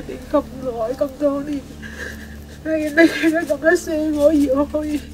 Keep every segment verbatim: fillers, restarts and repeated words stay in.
你咁耐咁多年，你你點解咁樣捨我而去？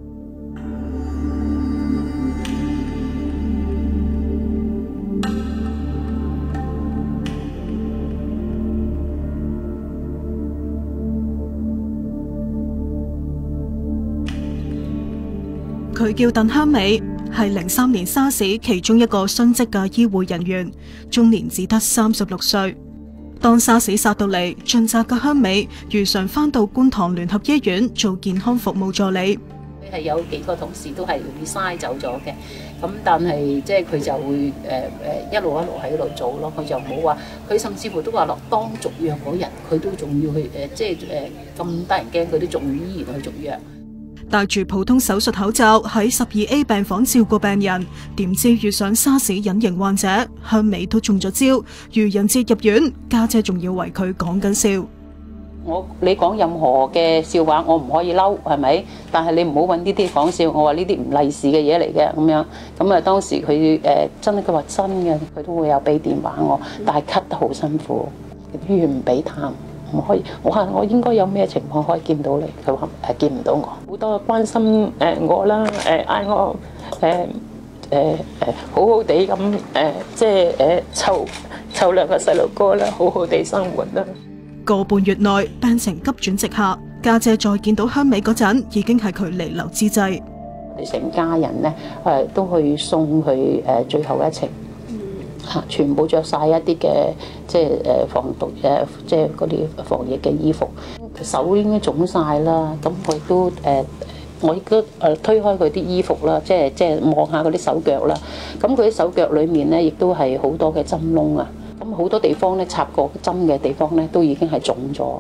佢叫鄧香美，係零三年沙士其中一個殉職嘅醫護人員，終年只得三十六歲。當沙士殺到嚟，盡責嘅香美如常返到觀塘聯合醫院做健康服務助理。 係有幾個同事都係會嘥走咗嘅，咁但係即係佢就會誒誒、呃、一路一路喺度做咯，佢就冇話，佢甚至乎都話落當續約嗰日，佢都仲要去誒、呃、即係誒咁得人驚，佢都仲要依然去續約。 戴住普通手術口罩喺十二 A 病房照顧病人，點知遇上沙士隱形患者，香美都中咗招，愚人節入院，家姐仲要為佢講緊笑。 我你講任何嘅笑話，我唔可以嬲，係咪？但係你唔好揾呢啲講笑，我話呢啲唔利是嘅嘢嚟嘅咁樣。咁啊，當時佢誒、呃、真係佢話真嘅，佢都會有俾電話我，但係咳得好辛苦，醫院唔俾探。唔可以，我話我應該有咩情況可以見到你？佢話誒見唔到我，好多關心誒我啦，誒嗌我誒誒誒好好地咁誒，即係誒湊湊兩個細路哥啦，好好地生活啦。 個半月內病情急轉直下，家姐再見到香美嗰陣，已經係佢彌留之際。 我哋成家人咧誒都去送佢誒最後一程。嚇！全部着晒一啲嘅即係誒防毒誒，即係嗰啲防疫嘅衣服。手已經腫晒啦，咁我亦都誒、呃，我亦都誒推開佢啲衣服啦，即係即係望下嗰啲手腳啦。咁佢啲手腳裡面咧，亦都係好多嘅針窿啊。咁好多地方咧插過針嘅地方咧，都已經係腫咗。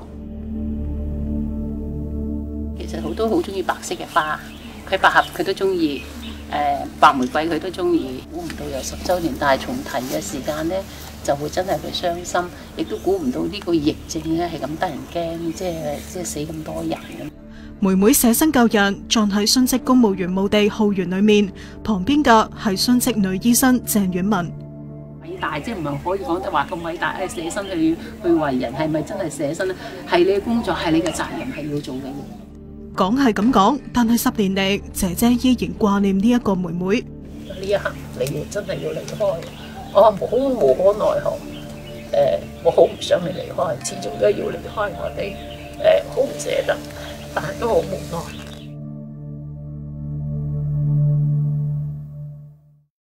其實好多好中意白色嘅花，佢百合佢都中意。誒、呃、白玫瑰佢都中意，估唔到有十週年大重提嘅時間咧，就會真係會傷心，亦都估唔到呢個疫症咧係咁得人驚，即係即係死咁多人咁。 妹妹捨身救人，葬喺殉職公務員墓地浩園裏面，旁邊嘅係殉職女醫生鄭婉文。 偉大即係唔係可以講得話咁偉大？誒捨身去去為人，係咪真係捨身咧？係你嘅工作，係你嘅責任，係要做嘅嘢。 講係咁講，但係十年嚟，姐姐依然掛念呢一個妹妹。 呢一刻你要真係要離開，我好無可奈何。誒、呃，我好唔想你離開，始終都要離開我哋。誒、呃，好唔捨得，但係都好無奈。